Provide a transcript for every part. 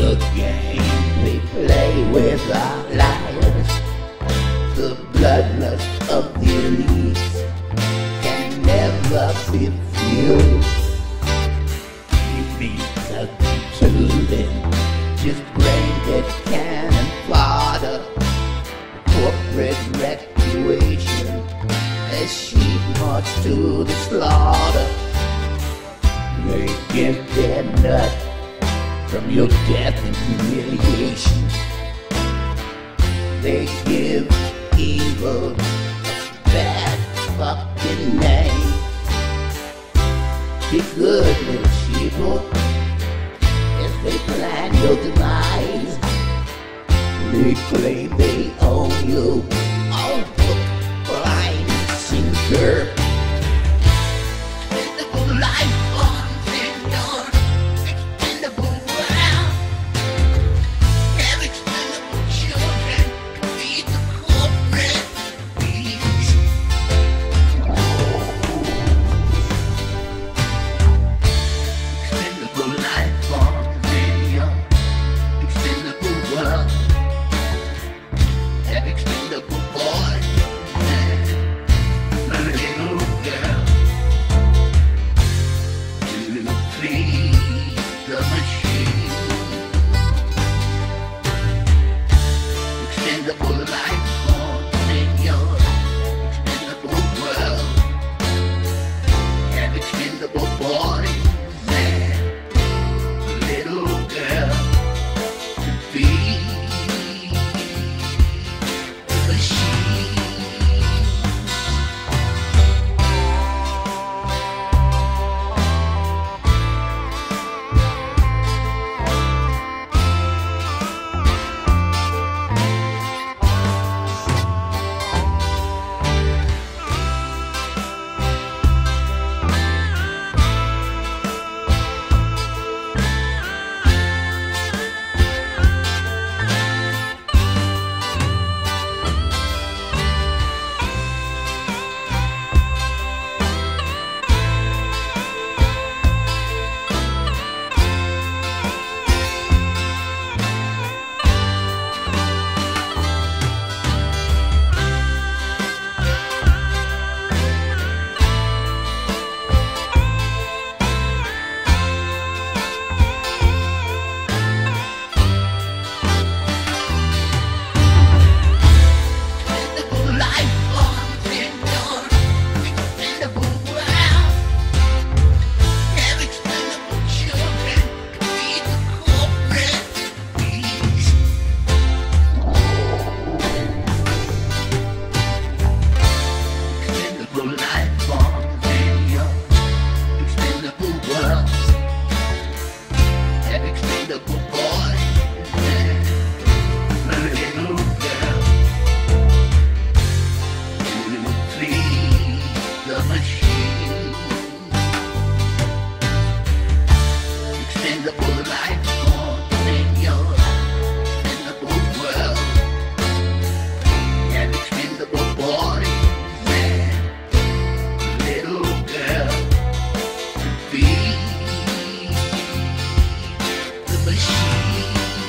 the game they play with our lives. The bloodlust of the elites can never be fueled. It means nothing to them, just brain-dead cannon fodder, corporate recreation as sheep march to the slaughter. They get their nut from your death and humiliation. They give evil a bad fucking name. Be good, little sheeple, as they plan your demise. They claim they own you, all hook, line, and sinker. Expendable life forms in your expendable world. Have expendable children to feed the corporate beast. Expendable life forms in your expendable world. Have expendable boys and a little girl to feed the machine. Expendable life forms in your expendable world. Have expendable boys and a little girl to feed the machine. Expendable life forms in your expendable world. Have expendable children to feed the corporate beast. Expendable life forms in your expendable world. Have expendable boys and a little girl to feed the machine. Expendable life forms in your expendable world. Have expendable boys and a little girl to feed the machine.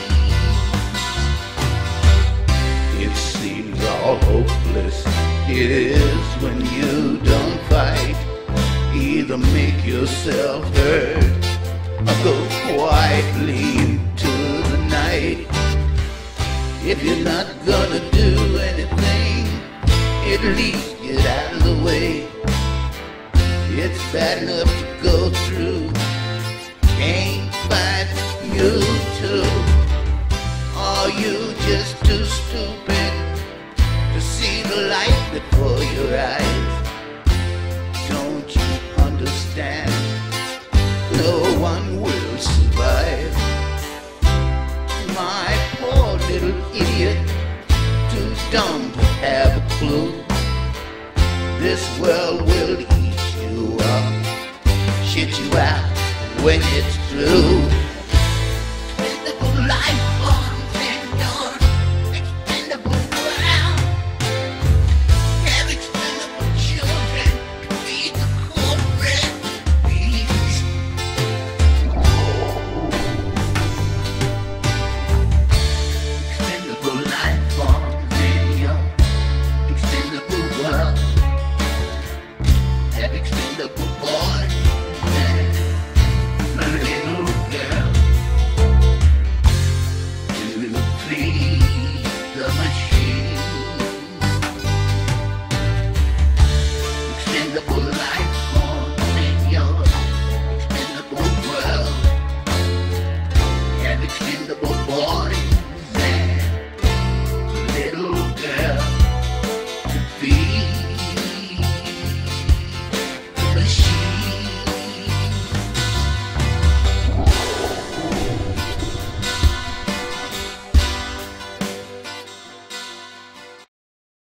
It seems all hopeless, it is when you don't fight. Either make yourself heard or go quietly into the night. If you're not gonna do anything, at least get out of the way. It's bad enough to go through, can't fight you too.